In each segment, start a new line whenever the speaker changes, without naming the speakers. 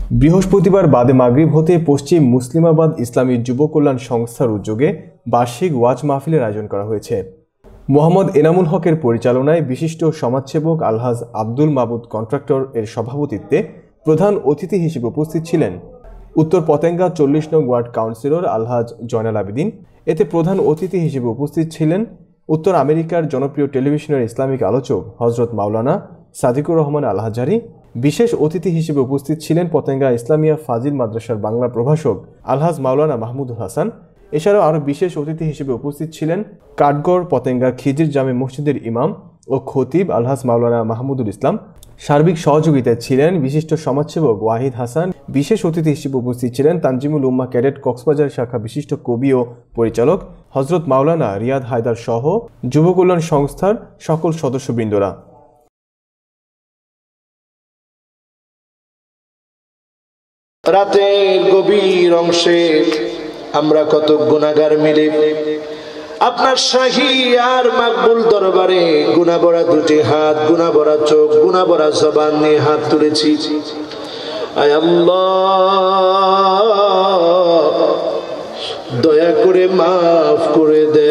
বৃহস্পতিবার বাদে মাগরিব হতে পশ্চিম মুসলিমাবাদ ইসলামী যুব কল্যাণ সংস্থার উদ্যোগে বার্ষিক ওয়াজ মাহফিলের আয়োজন করা হয়েছে। মোহাম্মদ এনামুল হকের পরিচালনায় বিশিষ্ট সমাজসেবক আলহাজ আব্দুল মাবুদ কন্ট্রাক্টর এর সভাপতিত্বে প্রধান অতিথি হিসেবে উপস্থিত ছিলেন উত্তর পতেঙ্গা 40 নং ওয়ার্ড কাউন্সিলর আলহাজ জয়নাল আবেদিন। এতে প্রধান অতিথি হিসেবে উপস্থিত ছিলেন উত্তর আমেরিকার জনপ্রিয় টেলিভিশনের ইসলামিক আলোচক হজরত মাওলানা সাদিকুর রহমান আল হাজারি। বিশেষ অতিথি হিসেবে উপস্থিত ছিলেন পতেঙ্গা ইসলামিয়া ফাজিল মাদ্রাসার বাংলা প্রভাষক আলহাজ মাওলানা মাহমুদুল হাসান। এছাড়াও আরও বিশেষ অতিথি হিসেবে উপস্থিত ছিলেন কাঠগড় পতেঙ্গা খিজির জামে মসজিদের ইমাম ও খতিব আলহাজ মাওলানা মাহমুদুল ইসলাম। সার্বিক সহযোগিতায় ছিলেন বিশিষ্ট সমাজসেবক ওয়াহিদ হাসান। বিশেষ অতিথি হিসেবে উপস্থিত ছিলেন তানজিমুল উম্মা ক্যাডেট কক্সবাজার শাখা বিশিষ্ট কবি ও পরিচালক হজরত মাওলানা রিয়াদ হায়দার সহ যুব কল্যাণ সংস্থার সকল সদস্যবৃন্দরা।
রাতের গভীর অংশে আমরা কত গুনাহগার মিলে আপনার শাহী আর মাকবুল দরবারে গুনাহ ভরা দুটি হাত, গুনাহ ভরা চোখ, গুনাহ ভরা জবান নিয়ে হাত তুলেছি। আয় আল্লাহ, দয়া করে মাফ করে দে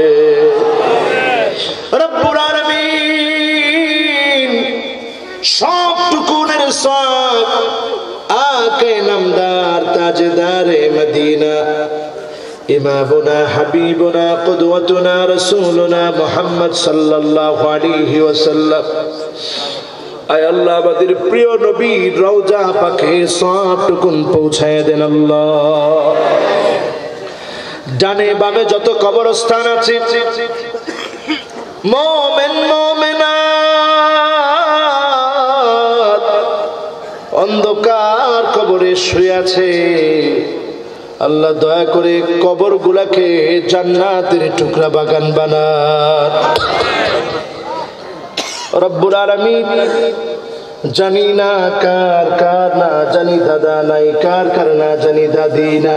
রব্বুল আলামিন। সবটুকুনের সব আকে নামদার তাজদারে মদিনা ইমামুনা হাবিবুনা কুদওয়াতুনা রাসূলুনা মুহাম্মদ সাল্লাল্লাহু আলাইহি ওয়াসাল্লাম। আয় আল্লাহ, আমাদের প্রিয় নবীর রওজা পাকে সবটুকুন পৌঁছায় দেন আল্লাহ। ডানে বামে যত কবরস্থান আছে মুমিন মুমিনাত অন্ধকার কবরে শুয়ে আছে, আল্লাহ দয়া করে কবর গুলাকে জান্নাতের টুকরা বাগান বানান রব্বুল আলামিন। জানি না কার কার না জানি দাদা নাই, কার কার না জানি দাদি না।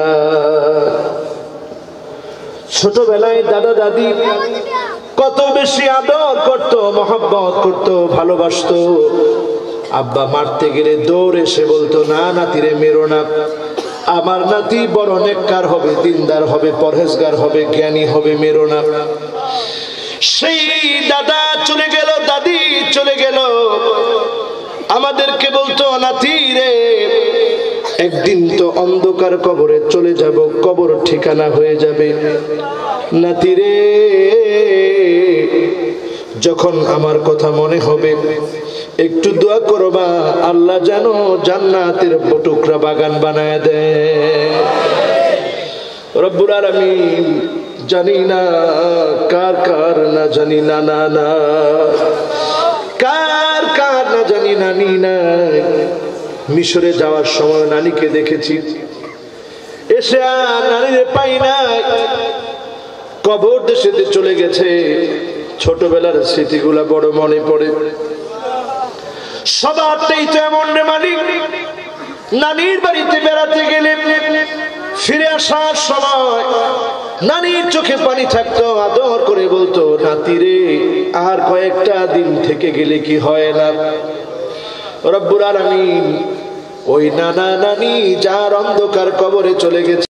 ছোটবেলায় দাদা দাদি কত বেশি আদর করতো, মহব্বত করতো, ভালোবাসতো। আব্বা মারতে গেলে দৌড় এসে বলতো, না নাতিরে মেরো না, আমার নাতি বড় নেককার হবে, দিনদার হবে, পরহেজগার হবে, জ্ঞানী হবে, মেরো না। সেই দাদা চলে গেল, দাদি চলে গেল, আমাদেরকে বলতো, নাতি রে একদিন তো অন্ধকার কবরে চলে যাব, কবর ঠিকানা হয়ে যাবে। নাতি রে যখন আমার কথা মনে হবে একটু দোয়া করবা, আল্লাহ যেন জান্নাতের টুকরা বাগান বানায় দেয় রব্বুল আলামিন। জানি না কার কার না জানি না না না, কার কার না জানি নানি না। মিশরে যাওয়ার সময় নানিকে দেখেছি, এসে আর নানিরে পাই নাই, কবর দেশেতে চলে গেছে। ছোটবেলার স্মৃতিগুলা বড় মনে পড়ে। সবারটাই তো এমন রে মালিক, নানির বাড়িতে বেড়াতে গেলে ফিরে আসার সময় নানির চোখে পানি থাকতো, আদর করে বলতো, নাতি রে আর কয়েকটা দিন থেকে গেলে কি হয় না। রব্বুল আলামিন ওই নানা নানি যার অন্ধকার কবরে চলে গেছে